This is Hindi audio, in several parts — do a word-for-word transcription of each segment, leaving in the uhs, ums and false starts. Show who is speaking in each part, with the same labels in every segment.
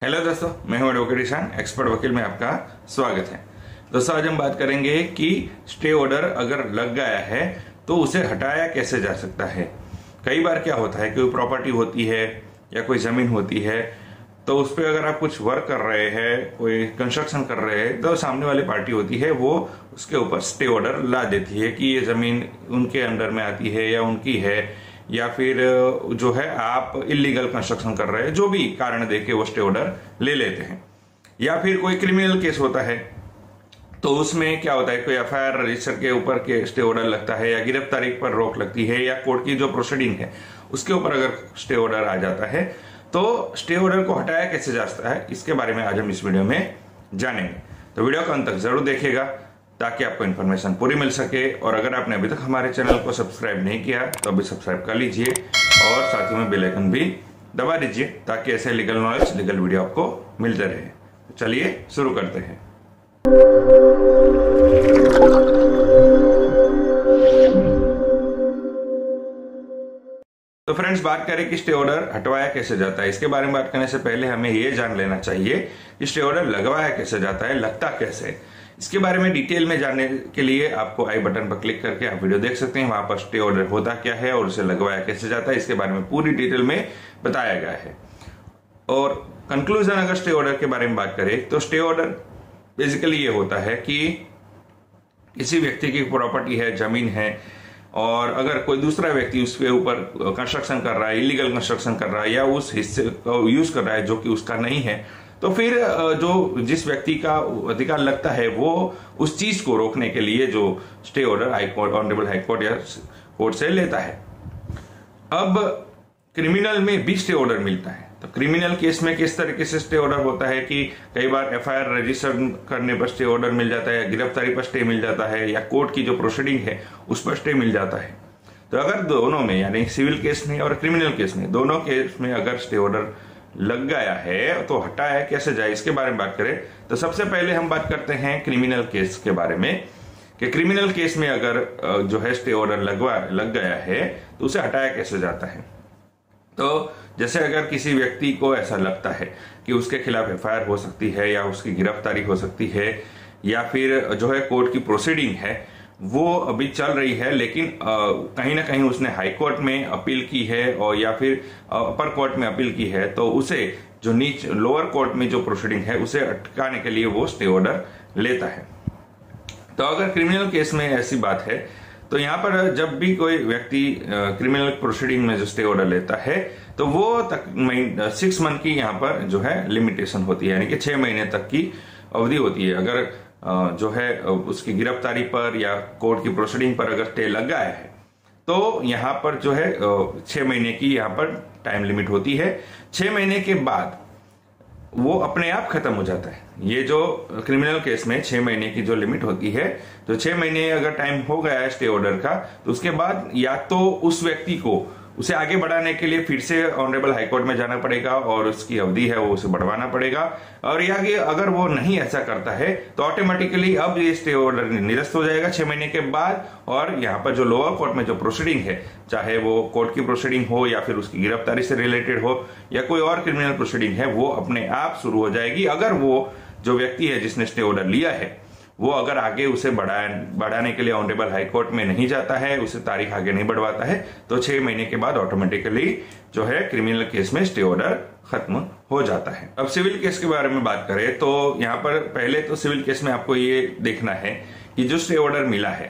Speaker 1: हेलो दोस्तों, मैं हूं एडवोकेट ईशान, एक्सपर्ट वकील में आपका स्वागत है। दोस्तों, आज हम बात करेंगे कि स्टे ऑर्डर अगर लग गया है तो उसे हटाया कैसे जा सकता है। कई बार क्या होता है, कोई प्रॉपर्टी होती है या कोई जमीन होती है, तो उस पर अगर आप कुछ वर्क कर रहे हैं, कोई कंस्ट्रक्शन कर रहे हैं, तो सामने वाली पार्टी होती है वो उसके ऊपर स्टे ऑर्डर ला देती है कि ये जमीन उनके अंडर में आती है या उनकी है, या फिर जो है आप इलीगल कंस्ट्रक्शन कर रहे हैं, जो भी कारण देके वो स्टे ऑर्डर ले लेते हैं। या फिर कोई क्रिमिनल केस होता है तो उसमें क्या होता है, कोई एफ आई आर रजिस्टर के ऊपर के स्टे ऑर्डर लगता है या गिरफ्तारी पर रोक लगती है या कोर्ट की जो प्रोसीडिंग है उसके ऊपर अगर स्टे ऑर्डर आ जाता है तो स्टे ऑर्डर को हटाया कैसे जा सकता है, इसके बारे में आज हम इस वीडियो में जानेंगे। तो वीडियो को अंत तक जरूर देखिएगा ताकि आपको इन्फॉर्मेशन पूरी मिल सके। और अगर आपने अभी तक हमारे चैनल को सब्सक्राइब नहीं किया तो अभी सब्सक्राइब कर लीजिए और साथ ही में बेल आइकन भी दबा दीजिए ताकि ऐसे लीगल नॉलेज, लीगल वीडियो आपको मिलते रहे। चलिए शुरू करते हैं। तो फ्रेंड्स, बात करें कि स्टे ऑर्डर हटवाया कैसे जाता है। इसके बारे में बात करने से पहले हमें यह जान लेना चाहिए कि स्टे ऑर्डर लगवाया कैसे जाता है, लगता कैसे। इसके बारे में डिटेल में जानने के लिए आपको आई बटन पर क्लिक करके आप वीडियो देख सकते हैं। वहां पर स्टे ऑर्डर होता क्या है और उसे लगवाया कैसे जाता है, इसके बारे में पूरी डिटेल में बताया गया है। और कंक्लूजन अगर स्टे ऑर्डर के बारे में बात करें तो स्टे ऑर्डर बेसिकली ये होता है कि किसी व्यक्ति की प्रॉपर्टी है, जमीन है, और अगर कोई दूसरा व्यक्ति उसके ऊपर कंस्ट्रक्शन कर रहा है, इलीगल कंस्ट्रक्शन कर रहा है या उस हिस्से को यूज कर रहा है जो कि उसका नहीं है, तो फिर जो जिस व्यक्ति का अधिकार लगता है वो उस चीज को रोकने के लिए जो stay order high court, honourable high court या कोर्ट से लेता है। अब क्रिमिनल में भी स्टे ऑर्डर मिलता है। तो क्रिमिनल केस में किस तरीके से स्टे ऑर्डर होता है कि कई बार एफ आई आर रजिस्टर करने पर स्टे ऑर्डर मिल जाता है, गिरफ्तारी पर स्टे मिल जाता है, या कोर्ट की जो प्रोसीडिंग है उस पर स्टे मिल जाता है। तो अगर दोनों में, यानी सिविल केस में और क्रिमिनल केस में, दोनों केस में अगर स्टे ऑर्डर लग गया है तो हटाया कैसे जाए, इसके बारे में बात करें तो सबसे पहले हम बात करते हैं क्रिमिनल केस के बारे में कि क्रिमिनल केस में अगर जो है स्टे ऑर्डर लगवा लग गया है तो उसे हटाया कैसे जाता है। तो जैसे अगर किसी व्यक्ति को ऐसा लगता है कि उसके खिलाफ एफ आई आर हो सकती है या उसकी गिरफ्तारी हो सकती है या फिर जो है कोर्ट की प्रोसीडिंग है वो अभी चल रही है, लेकिन कहीं ना कहीं उसने हाई कोर्ट में अपील की है और या फिर अपर कोर्ट में अपील की है, तो उसे जो नीच लोअर कोर्ट में जो प्रोसीडिंग है उसे अटकाने के लिए वो स्टे ऑर्डर लेता है। तो अगर क्रिमिनल केस में ऐसी बात है तो यहाँ पर जब भी कोई व्यक्ति क्रिमिनल प्रोसीडिंग में जो स्टे ऑर्डर लेता है तो वो तक सिक्स मंथ की यहाँ पर जो है लिमिटेशन होती है, यानी कि छह महीने तक की अवधि होती है। अगर जो है उसकी गिरफ्तारी पर या कोर्ट की प्रोसीडिंग पर अगर स्टे लग गया है तो यहाँ पर जो है छह महीने की यहाँ पर टाइम लिमिट होती है। छह महीने के बाद वो अपने आप खत्म हो जाता है। ये जो क्रिमिनल केस में छह महीने की जो लिमिट होती है, तो छह महीने अगर टाइम हो गया है स्टे ऑर्डर का, तो उसके बाद या तो उस व्यक्ति को उसे आगे बढ़ाने के लिए फिर से ऑनरेबल हाईकोर्ट में जाना पड़ेगा और उसकी अवधि है वो उसे बढ़वाना पड़ेगा, और या अगर वो नहीं ऐसा करता है तो ऑटोमेटिकली अब ये स्टे ऑर्डर निरस्त हो जाएगा छह महीने के बाद। और यहाँ पर जो लोअर कोर्ट में जो प्रोसीडिंग है, चाहे वो कोर्ट की प्रोसीडिंग हो या फिर उसकी गिरफ्तारी से रिलेटेड हो या कोई और क्रिमिनल प्रोसीडिंग है, वो अपने आप शुरू हो जाएगी। अगर वो जो व्यक्ति है जिसने स्टे ऑर्डर लिया है वो अगर आगे उसे बढ़ा बढ़ाने के लिए ऑनरेबल हाई कोर्ट में नहीं जाता है, उसे तारीख आगे नहीं बढ़वाता है, तो छह महीने के बाद ऑटोमेटिकली जो है क्रिमिनल केस में स्टे ऑर्डर खत्म हो जाता है। अब सिविल केस के बारे में बात करें तो यहाँ पर पहले तो सिविल केस में आपको ये देखना है कि जो स्टे ऑर्डर मिला है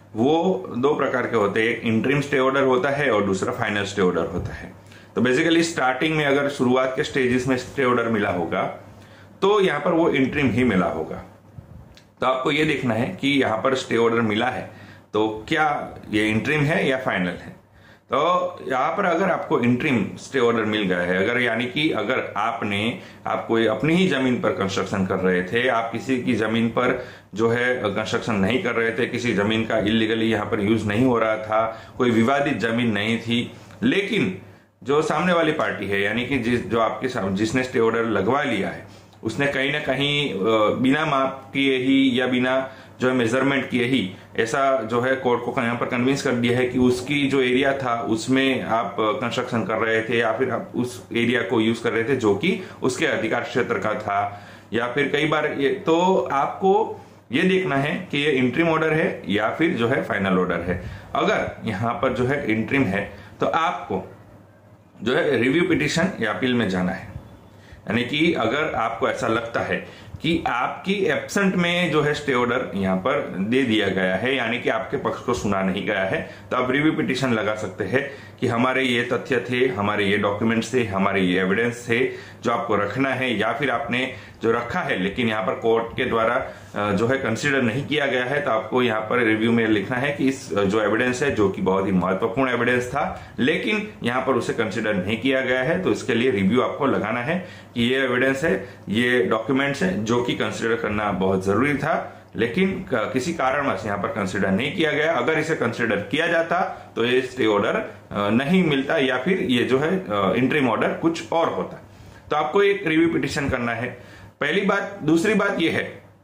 Speaker 1: वो दो प्रकार के होते हैं। एक इंटरिम स्टे ऑर्डर होता है और दूसरा फाइनल स्टे ऑर्डर होता है। तो बेसिकली स्टार्टिंग में अगर शुरुआत के स्टेजेस में स्टे ऑर्डर मिला होगा तो यहाँ पर वो इंटरिम ही मिला होगा। तो आपको ये देखना है कि यहाँ पर स्टे ऑर्डर मिला है तो क्या ये इंटरिम है या फाइनल है। तो यहाँ पर अगर आपको इंटरिम स्टे ऑर्डर मिल गया है, अगर यानी कि अगर आपने आप कोई अपनी ही जमीन पर कंस्ट्रक्शन कर रहे थे, आप किसी की जमीन पर जो है कंस्ट्रक्शन नहीं कर रहे थे, किसी जमीन का इलीगली यहाँ पर यूज नहीं हो रहा था, कोई विवादित जमीन नहीं थी, लेकिन जो सामने वाली पार्टी है यानी कि जिस जो आपके जिसने स्टे ऑर्डर लगवा लिया है उसने कहीं ना कहीं बिना माप किए ही या बिना जो है मेजरमेंट किए ही ऐसा जो है कोर्ट को यहाँ पर कन्विंस कर दिया है कि उसकी जो एरिया था उसमें आप कंस्ट्रक्शन कर रहे थे या फिर आप उस एरिया को यूज कर रहे थे जो कि उसके अधिकार क्षेत्र का था, या फिर कई बार ये, तो आपको ये देखना है कि ये इंट्रीम ऑर्डर है या फिर जो है फाइनल ऑर्डर है। अगर यहाँ पर जो है इंट्रीम है तो आपको जो है रिव्यू पिटिशन या अपील में जाना है। यानी कि अगर आपको ऐसा लगता है कि आपकी एब्सेंट में जो है स्टे ऑर्डर यहाँ पर दे दिया गया है, यानी कि आपके पक्ष को सुना नहीं गया है, तो आप रिव्यू पिटिशन लगा सकते हैं कि हमारे ये तथ्य थे, हमारे ये डॉक्यूमेंट्स थे, हमारे ये एविडेंस थे जो आपको रखना है, या फिर आपने जो रखा है लेकिन यहाँ पर कोर्ट के द्वारा जो है कंसीडर नहीं किया गया है, तो आपको यहाँ पर रिव्यू में लिखना है कि इस जो एविडेंस है जो कि बहुत ही महत्वपूर्ण एविडेंस था लेकिन यहाँ पर उसे कंसीडर नहीं किया गया है, तो इसके लिए रिव्यू आपको लगाना है कि ये एविडेंस है, ये डॉक्यूमेंट्स है जो कि कंसीडर करना बहुत जरूरी था लेकिन किसी कारणवश यहाँ पर कंसीडर नहीं किया गया। अगर इसे कंसीडर किया जाता तो ये स्टे ऑर्डर नहीं मिलता या फिर ये जो है इंट्रीम ऑर्डर कुछ और होता। तो आपको एक रिव्यू पिटिशन करना है, पहली बात। दूसरी बात यह है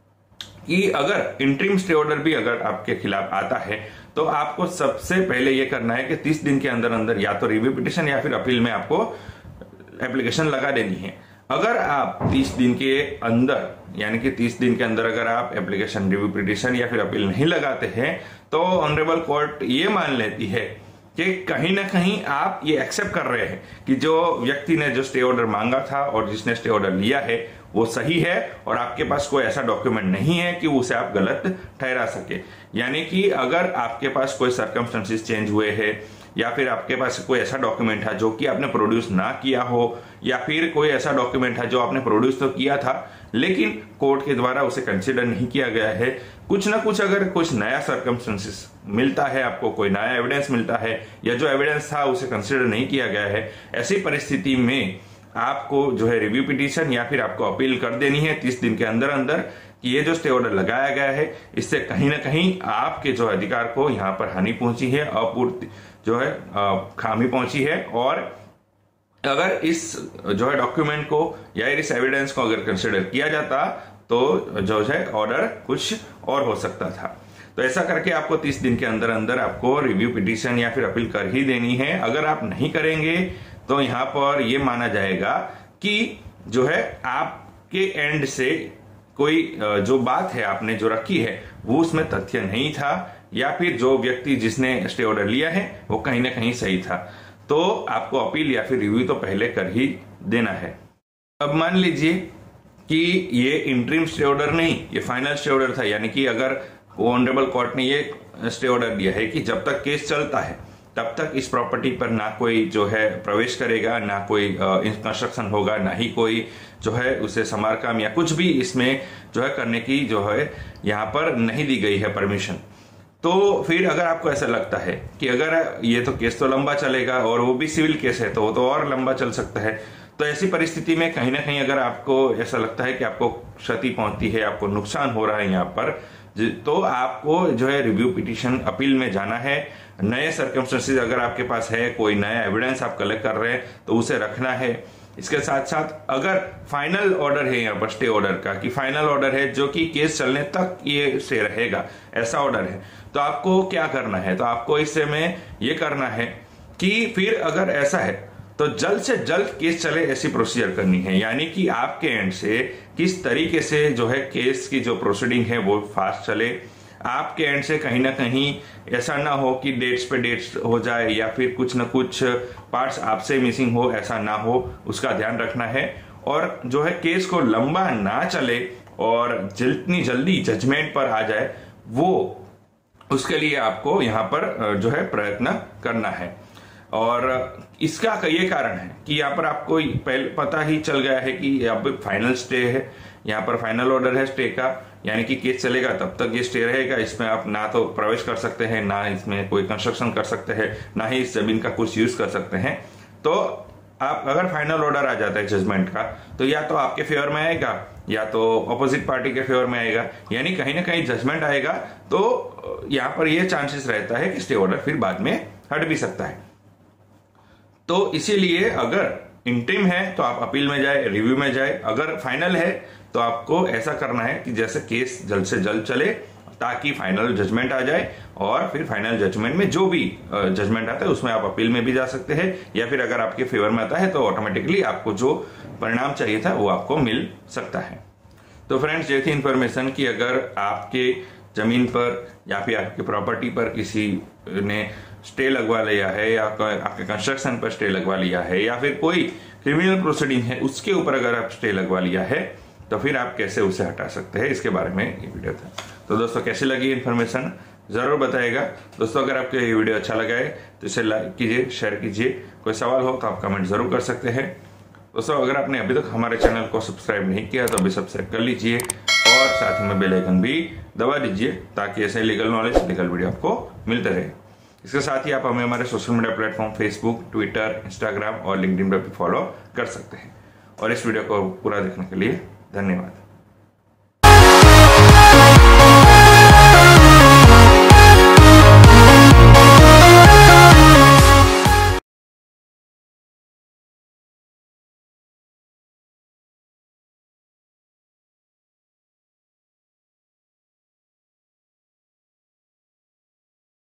Speaker 1: कि अगर इंट्रीम स्टे ऑर्डर भी अगर आपके खिलाफ आता है तो आपको सबसे पहले यह करना है कि तीस दिन के अंदर अंदर या तो रिव्यू पिटिशन या फिर अपील में आपको एप्लीकेशन लगा देनी है। अगर आप तीस दिन के अंदर यानी कि तीस दिन के अंदर अगर आप एप्लीकेशन, रिव्यू पिटिशन या फिर अपील नहीं लगाते हैं तो ऑनरेबल कोर्ट ये मान लेती है कि कहीं ना कहीं आप ये एक्सेप्ट कर रहे हैं कि जो व्यक्ति ने जो स्टे ऑर्डर मांगा था और जिसने स्टे ऑर्डर लिया है वो सही है और आपके पास कोई ऐसा डॉक्यूमेंट नहीं है कि उसे आप गलत ठहरा सके। यानी कि अगर आपके पास कोई सर्कमस्टेंसेस चेंज हुए हैं या फिर आपके पास कोई ऐसा डॉक्यूमेंट है जो कि आपने प्रोड्यूस ना किया हो, या फिर कोई ऐसा डॉक्यूमेंट है जो आपने प्रोड्यूस तो किया था लेकिन कोर्ट के द्वारा उसे कंसीडर नहीं किया गया है, कुछ ना कुछ अगर कुछ नया सर्कमस्टेंसेस मिलता है, आपको कोई नया एविडेंस मिलता है या जो एविडेंस था उसे कंसीडर नहीं किया गया है, ऐसी परिस्थिति में आपको जो है रिव्यू पिटिशन या फिर आपको अपील कर देनी है तीस दिन के अंदर अंदर कि ये जो स्टे ऑर्डर लगाया गया है इससे कहीं ना कहीं आपके जो अधिकार को यहाँ पर हानि पहुंची है, अपूर्ति जो है खामी पहुंची है, और अगर इस जो है डॉक्यूमेंट को या इस एविडेंस को अगर कंसिडर किया जाता तो जो है ऑर्डर कुछ और हो सकता था। तो ऐसा करके आपको तीस दिन के अंदर अंदर आपको रिव्यू पिटिशन या फिर अपील कर ही देनी है। अगर आप नहीं करेंगे तो यहाँ पर यह माना जाएगा कि जो है आपके एंड से कोई जो बात है आपने जो रखी है वो उसमें तथ्य नहीं था, या फिर जो व्यक्ति जिसने स्टे ऑर्डर लिया है वो कहीं ना कहीं सही था। तो आपको अपील या फिर रिव्यू तो पहले कर ही देना है। अब मान लीजिए कि ये इंट्रीम स्टे ऑर्डर नहीं, ये फाइनल स्टे ऑर्डर था, यानी कि अगर ऑनरेबल कोर्ट ने ये स्टे ऑर्डर दिया है कि जब तक केस चलता है तब तक इस प्रॉपर्टी पर ना कोई जो है प्रवेश करेगा, ना कोई कंस्ट्रक्शन होगा, ना ही कोई जो है उसे समारकाम या कुछ भी इसमें जो है करने की जो है यहाँ पर नहीं दी गई है परमिशन। तो फिर अगर आपको ऐसा लगता है कि अगर ये तो केस तो लंबा चलेगा और वो भी सिविल केस है तो वो तो और लंबा चल सकता है, तो ऐसी परिस्थिति में कहीं ना कहीं अगर आपको ऐसा लगता है कि आपको क्षति पहुंचती है, आपको नुकसान हो रहा है यहाँ पर, तो आपको जो है रिव्यू पिटिशन अपील में जाना है। नए सर्कमस्टेंसेस अगर आपके पास है, कोई नया एविडेंस आप कलेक्ट कर रहे हैं तो उसे रखना है। इसके साथ साथ अगर फाइनल ऑर्डर है यहाँ पर स्टे ऑर्डर का कि फाइनल ऑर्डर है जो कि केस चलने तक ये स्टे रहेगा, ऐसा ऑर्डर है, तो आपको क्या करना है, तो आपको इससे में ये करना है कि फिर अगर ऐसा है तो जल्द से जल्द केस चले ऐसी प्रोसीजर करनी है। यानी कि आपके एंड से किस तरीके से जो है केस की जो प्रोसीडिंग है वो फास्ट चले, आपके एंड से कहीं ना कहीं ऐसा ना हो कि डेट्स पे डेट्स हो जाए या फिर कुछ ना कुछ पार्ट्स आपसे मिसिंग हो, ऐसा ना हो, उसका ध्यान रखना है। और जो है केस को लंबा ना चले और जितनी जल्दी जजमेंट पर आ जाए वो उसके लिए आपको यहाँ पर जो है प्रयत्न करना है। और इसका ये कारण है कि यहाँ पर आपको पहले पता ही चल गया है कि यहाँ पर फाइनल स्टे है, यहाँ पर फाइनल ऑर्डर है स्टे का, यानी कि केस चलेगा तब तक ये स्टे रहेगा। इसमें आप ना तो प्रवेश कर सकते हैं, ना इसमें कोई कंस्ट्रक्शन कर सकते हैं, ना ही इस जमीन का कुछ यूज कर सकते हैं। तो आप अगर फाइनल ऑर्डर आ जाता है जजमेंट का तो या तो आपके फेवर में आएगा या तो ऑपोजिट पार्टी के फेवर में आएगा, यानी कहीं ना कहीं जजमेंट आएगा। तो यहाँ पर यह चांसेस रहता है कि स्टे ऑर्डर फिर बाद में हट भी सकता है। तो इसीलिए अगर इंट्रीम है तो आप अपील में जाए, रिव्यू में जाए। अगर फाइनल है तो आपको ऐसा करना है कि जैसे केस जल्द से जल्द चले, ताकि फाइनल जजमेंट आ जाए और फिर फाइनल जजमेंट में जो भी जजमेंट आता है उसमें आप अपील में भी जा सकते हैं, या फिर अगर आपके फेवर में आता है तो ऑटोमेटिकली आपको जो परिणाम चाहिए था वो आपको मिल सकता है। तो फ्रेंड्स, ये थी इन्फॉर्मेशन कि अगर आपके जमीन पर या फिर आपकी प्रॉपर्टी पर किसी ने स्टे लगवा लिया है, या आपके कंस्ट्रक्शन पर स्टे लगवा लिया है, या फिर कोई क्रिमिनल प्रोसीडिंग है उसके ऊपर अगर आप स्टे लगवा लिया है, तो फिर आप कैसे उसे हटा सकते हैं, इसके बारे में ये वीडियो था। तो दोस्तों, कैसी लगी इन्फॉर्मेशन जरूर बताइएगा। दोस्तों, अगर आपको ये वीडियो अच्छा लगा है तो इसे लाइक कीजिए, शेयर कीजिए। कोई सवाल हो तो आप कमेंट जरूर कर सकते हैं। दोस्तों, अगर आपने अभी तक हमारे चैनल को सब्सक्राइब नहीं किया तो अभी सब्सक्राइब कर लीजिए और साथ ही में बेल आइकन भी दबा दीजिए, ताकि ऐसे लीगल नॉलेज, लीगल वीडियो आपको मिलते रहे। इसके साथ ही आप हमें हमारे social media platform Facebook, Twitter, Instagram और लिंक्डइन पर भी फॉलो कर सकते हैं। और इस वीडियो को पूरा देखने के लिए धन्यवाद।